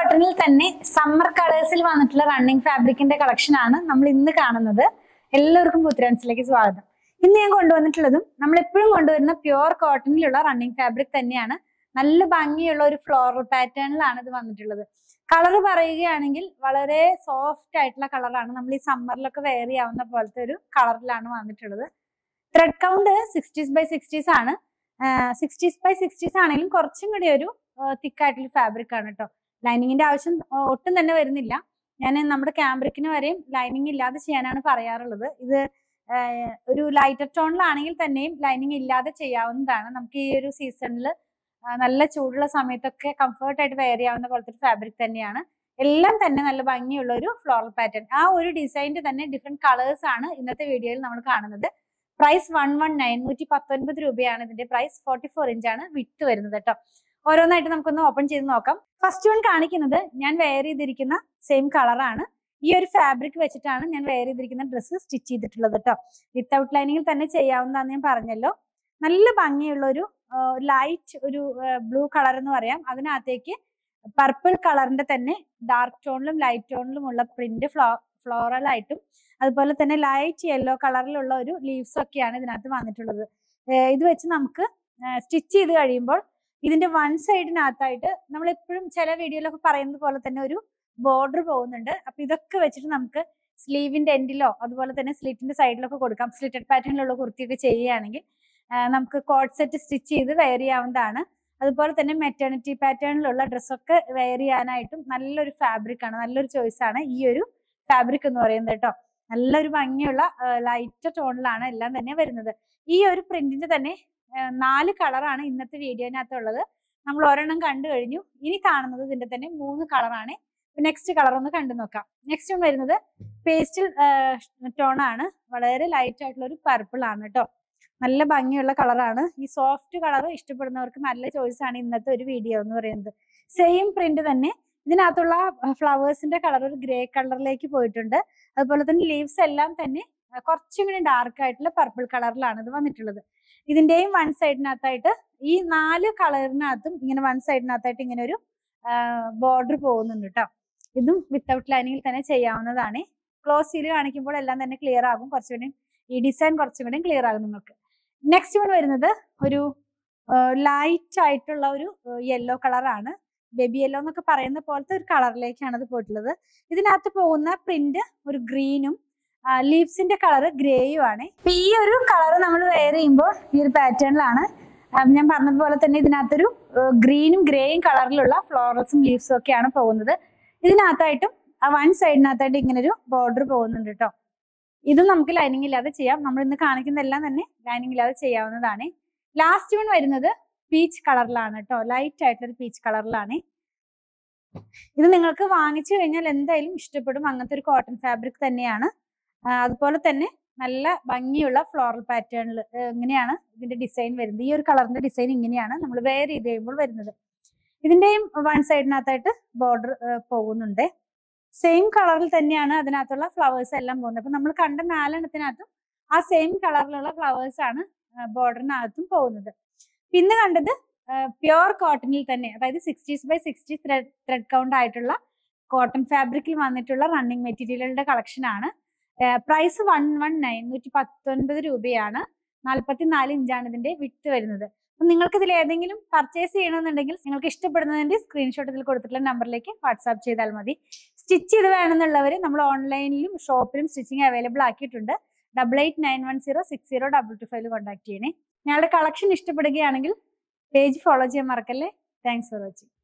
കോട്ടണിൽ തന്നെ സമ്മർ കളേഴ്സിൽ വന്നിട്ടുള്ള റണ്ണിങ് ഫാബ്രിക്കിന്റെ കളക്ഷൻ ആണ് നമ്മൾ ഇന്ന് കാണുന്നത്. എല്ലാവർക്കും പുത്തരാൻസിലേക്ക് സ്വാഗതം. ഇന്ന് ഞാൻ കൊണ്ടുവന്നിട്ടുള്ളതും നമ്മൾ എപ്പോഴും കൊണ്ടുവരുന്ന പ്യുവർ കോട്ടണിലുള്ള റണ്ണിങ് ഫാബ്രിക് തന്നെയാണ്. നല്ല ഭംഗിയുള്ള ഒരു ഫ്ലോറൽ പാറ്റേണിലാണ് ഇത് വന്നിട്ടുള്ളത്. കളർ പറയുകയാണെങ്കിൽ വളരെ സോഫ്റ്റ് ആയിട്ടുള്ള കളറാണ്. നമ്മൾ ഈ സമ്മറിലൊക്കെ വെയർ ചെയ്യാവുന്ന പോലത്തെ ഒരു കളറിലാണ് വന്നിട്ടുള്ളത്. ത്രെഡ് കൗണ്ട് 60x60 ആണ്. 60x60 ആണെങ്കിലും കുറച്ചും കൂടി ഒരു തിക്കായിട്ടുള്ള ഫാബ്രിക് ആണ് കേട്ടോ. ലൈനിങ്ങിന്റെ ആവശ്യം ഒട്ടും തന്നെ വരുന്നില്ല. ഞാൻ നമ്മുടെ ക്യാമ്പ്രിക്കിന് വരെയും ലൈനിങ് ഇല്ലാതെ ചെയ്യാനാണ് പറയാറുള്ളത്. ഇത് ഒരു ലൈറ്റർ ടോണിലാണെങ്കിൽ തന്നെയും ലൈനിങ് ഇല്ലാതെ ചെയ്യാവുന്നതാണ്. നമുക്ക് ഈ ഒരു സീസണിൽ നല്ല ചൂടുള്ള സമയത്തൊക്കെ കംഫർട്ടായിട്ട് വെയർ ചെയ്യാവുന്ന പോലത്തെ ഒരു ഫാബ്രിക് തന്നെയാണ്. എല്ലാം തന്നെ നല്ല ഭംഗിയുള്ള ഒരു ഫ്ലോറൽ പാറ്റേൺ. ആ ഒരു ഡിസൈനിന്റെ തന്നെ ഡിഫറെന്റ് കളേഴ്സ് ആണ് ഇന്നത്തെ വീഡിയോയിൽ നമ്മൾ കാണുന്നത്. പ്രൈസ് 119 119 രൂപയാണ് ഇതിന്റെ പ്രൈസ്. 44 ഇഞ്ചാണ് വിഡ്ത് വരുന്നത് കേട്ടോ. ഓരോന്നായിട്ട് നമുക്കൊന്ന് ഓപ്പൺ ചെയ്ത് നോക്കാം. ഫസ്റ്റ് വൺ കാണിക്കുന്നത് ഞാൻ വെയർ ചെയ്തിരിക്കുന്ന സെയിം കളറാണ്. ഈ ഒരു ഫാബ്രിക് വെച്ചിട്ടാണ് ഞാൻ വെയർ ചെയ്തിരിക്കുന്ന ഡ്രസ്സ് സ്റ്റിച്ച് ചെയ്തിട്ടുള്ളത് കേട്ടോ. വിത്തൗട്ട് ലൈനിങ്ങിൽ തന്നെ ചെയ്യാവുന്നതാണെന്ന് ഞാൻ പറഞ്ഞല്ലോ. നല്ല ഭംഗിയുള്ള ഒരു ലൈറ്റ് ഒരു ബ്ലൂ കളർ എന്ന് പറയാം. അതിനകത്തേക്ക് പർപ്പിൾ കളറിന്റെ തന്നെ ഡാർക്ക് ടോണിലും ലൈറ്റ് ടോണിലും ഉള്ള പ്രിന്റ് ഫ്ലോറൽ ആയിട്ടും അതുപോലെ തന്നെ ലൈറ്റ് യെല്ലോ കളറിലുള്ള ഒരു ലീവ്സ് ഒക്കെയാണ് ഇതിനകത്ത് വന്നിട്ടുള്ളത്. ഇത് വെച്ച് നമുക്ക് സ്റ്റിച്ച് ചെയ്ത് കഴിയുമ്പോൾ ഇതിന്റെ വൺ സൈഡിനകത്തായിട്ട് നമ്മൾ എപ്പോഴും ചില വീഡിയോയിലൊക്കെ പറയുന്നത് പോലെ തന്നെ ഒരു ബോർഡർ പോകുന്നുണ്ട്. അപ്പൊ ഇതൊക്കെ വെച്ചിട്ട് നമുക്ക് സ്ലീവിന്റെ എൻഡിലോ അതുപോലെ തന്നെ സ്ലിറ്റിന്റെ സൈഡിലൊക്കെ കൊടുക്കാം. സ്ലിറ്റഡ് പാറ്റേണിലുള്ള കുർത്തിയൊക്കെ ചെയ്യുകയാണെങ്കിൽ നമുക്ക് കോട്ട് സെറ്റ് സ്റ്റിച്ച് ചെയ്ത് വെയർ ചെയ്യാവുന്നതാണ്. അതുപോലെ തന്നെ മെറ്റേണിറ്റി പാറ്റേണിലുള്ള ഡ്രസ്സൊക്കെ വെയർ ചെയ്യാനായിട്ടും നല്ലൊരു ഫാബ്രിക് ആണ്, നല്ലൊരു ചോയ്സ് ആണ് ഈ ഒരു ഫാബ്രിക് എന്ന് പറയുന്നത് കേട്ടോ. നല്ലൊരു ഭംഗിയുള്ള ലൈറ്റ് ടോണിലാണ് എല്ലാം തന്നെ വരുന്നത്. ഈ ഒരു പ്രിന്റിന്റെ തന്നെ 4 കളറാണ് ഇന്നത്തെ വീഡിയോനകത്തുള്ളത്. നമ്മൾ ഒരെണ്ണം കണ്ടു കഴിഞ്ഞു. ഇനി കാണുന്നത് ഇതിന്റെ തന്നെ 3 കളറാണ്. നെക്സ്റ്റ് കളർ ഒന്ന് കണ്ടു നോക്കാം. നെക്സ്റ്റ് വരുന്നത് പേസ്റ്റൽ ടോൺ ആണ്. വളരെ ലൈറ്റ് ആയിട്ടുള്ള ഒരു പർപ്പിൾ ആണ് കേട്ടോ. നല്ല ഭംഗിയുള്ള കളറാണ്. ഈ സോഫ്റ്റ് കളർ ഇഷ്ടപ്പെടുന്നവർക്ക് നല്ല ചോയ്സ് ആണ് ഇന്നത്തെ ഒരു വീഡിയോ എന്ന് പറയുന്നത്. സെയിം പ്രിന്റ് തന്നെ ഇതിനകത്തുള്ള ഫ്ലവേഴ്സിന്റെ കളർ ഒരു ഗ്രേ കളറിലേക്ക് പോയിട്ടുണ്ട്. അതുപോലെ തന്നെ ലീവ്സ് എല്ലാം തന്നെ കുറച്ചും കൂടി ഡാർക്ക് ആയിട്ടുള്ള പർപ്പിൾ കളറിലാണ് ഇത് വന്നിട്ടുള്ളത്. ഇതിന്റെയും വൺ സൈഡിനകത്തായിട്ട് ഈ 4 കളറിനകത്തും ഇങ്ങനെ വൺ സൈഡിനകത്തായിട്ട് ഇങ്ങനെ ഒരു ബോർഡർ പോകുന്നുണ്ട് കേട്ടോ. ഇതും വിത്തൗട്ട് ലൈനിങ്ങിൽ തന്നെ ചെയ്യാവുന്നതാണ്. ക്ലോസ് ചെയ്ത് കാണിക്കുമ്പോൾ എല്ലാം തന്നെ ക്ലിയർ ആകും. കുറച്ചുകൂടി ഈ ഡിസൈൻ കുറച്ചും കൂടി ക്ലിയർ ആകും നിങ്ങൾക്ക്. നെക്സ്റ്റ് വൺ വരുന്നത് ഒരു ലൈറ്റ് ആയിട്ടുള്ള ഒരു യെല്ലോ കളറാണ്. ബേബി യെല്ലോ എന്നൊക്കെ പറയുന്ന പോലത്തെ ഒരു കളറിലേക്കാണ് ഇത് പോയിട്ടുള്ളത്. ഇതിനകത്ത് പോകുന്ന പ്രിന്റ് ഒരു ഗ്രീനും ലീവ്സിന്റെ കളർ ഗ്രേയും ആണ്. ഇപ്പൊ ഈ ഒരു കളർ നമ്മൾ വെയർ ചെയ്യുമ്പോൾ ഈ ഒരു പാറ്റേണിലാണ് ഞാൻ പറഞ്ഞതുപോലെ തന്നെ ഇതിനകത്തൊരു ഗ്രീനും ഗ്രേയും കളറിലുള്ള ഫ്ലോറൽസും ലീവ്സും ഒക്കെയാണ് പോകുന്നത്. ഇതിനകത്തായിട്ടും വൺ സൈഡിനകത്തായിട്ട് ഇങ്ങനെ ഒരു ബോർഡർ പോകുന്നുണ്ട് കേട്ടോ. ഇതും നമുക്ക് ലൈനിങ് ഇല്ലാതെ ചെയ്യാം. നമ്മൾ ഇന്ന് കാണിക്കുന്ന എല്ലാം തന്നെ ലൈനിങ് ഇല്ലാതെ ചെയ്യാവുന്നതാണ്. ലാസ്റ്റ് വൺ വരുന്നത് പീച്ച് കളറിലാണ് കേട്ടോ. ലൈറ്റ് ആയിട്ടുള്ള പീച്ച് കളറിലാണ്. ഇത് നിങ്ങൾക്ക് വാങ്ങിച്ചു കഴിഞ്ഞാൽ എന്തായാലും ഇഷ്ടപ്പെടും. അങ്ങനത്തെ ഒരു കോട്ടൺ ഫാബ്രിക് തന്നെയാണ്. അതുപോലെ തന്നെ നല്ല ഭംഗിയുള്ള ഫ്ലോറൽ പാറ്റേണിൽ ഇങ്ങനെയാണ് ഇതിന്റെ ഡിസൈൻ വരുന്നത്. ഈ ഒരു കളറിന്റെ ഡിസൈൻ ഇങ്ങനെയാണ് നമ്മൾ വെയർ ചെയ്ത് കഴിയുമ്പോൾ വരുന്നത്. ഇതിന്റെയും വൺ സൈഡിനകത്തായിട്ട് ബോർഡർ പോകുന്നുണ്ട്. സെയിം കളറിൽ തന്നെയാണ് അതിനകത്തുള്ള ഫ്ലവേഴ്സ് എല്ലാം പോകുന്നത്. അപ്പൊ നമ്മൾ കണ്ട 4 എണ്ണത്തിനകത്തും ആ സെയിം കളറിലുള്ള ഫ്ലവേഴ്സ് ആണ് ബോർഡറിനകത്തും പോകുന്നത്. പിന്നെ കണ്ടത് പ്യുവർ കോട്ടണിൽ തന്നെ, അതായത് 60x60 ത്രെഡ് കൗണ്ട് ആയിട്ടുള്ള കോട്ടൺ ഫാബ്രിക്കിൽ വന്നിട്ടുള്ള റണ്ണിങ് മെറ്റീരിയലുകളുടെ കളക്ഷൻ ആണ്. പ്രൈസ് 119 119 രൂപയാണ്. 44 ഇഞ്ചാണ് ഇതിന്റെ വിഡ്ത് വരുന്നത്. അപ്പൊ നിങ്ങൾക്ക് ഇതിൽ ഏതെങ്കിലും പർച്ചേസ് ചെയ്യണമെന്നുണ്ടെങ്കിൽ നിങ്ങൾക്ക് ഇഷ്ടപ്പെടുന്നതിന്റെ സ്ക്രീൻഷോട്ട് ഇതിൽ കൊടുത്തിട്ടുള്ള നമ്പറിലേക്ക് വാട്സാപ്പ് ചെയ്താൽ മതി. സ്റ്റിച്ച് ചെയ്ത് വേണമെന്നുള്ളവർ നമ്മൾ ഓൺലൈനിലും ഷോപ്പിലും സ്റ്റിച്ചിങ് അവൈലബിൾ ആക്കിയിട്ടുണ്ട്. 8891060225 കോൺടാക്ട് ചെയ്യണേ. ഞങ്ങളുടെ കളക്ഷൻ ഇഷ്ടപ്പെടുകയാണെങ്കിൽ പേജ് ഫോളോ ചെയ്യാൻ മറക്കല്ലേ. Thanks for watching.